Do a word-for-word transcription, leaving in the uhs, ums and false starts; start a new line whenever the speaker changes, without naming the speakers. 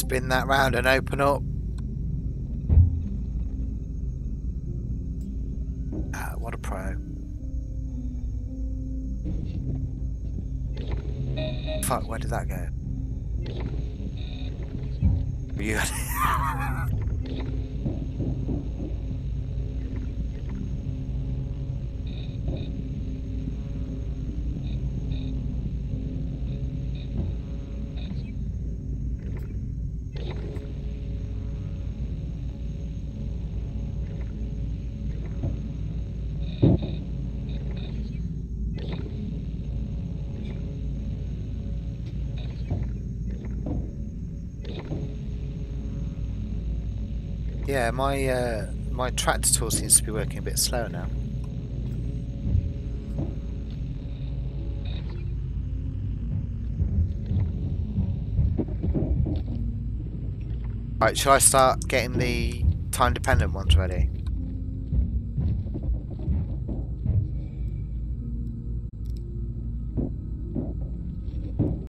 spin that round and open up. Ah, what a pro. Fuck, where did that go? You Yeah, my uh, my tractor tool seems to be working a bit slow now. Right, shall I start getting the time dependent ones ready?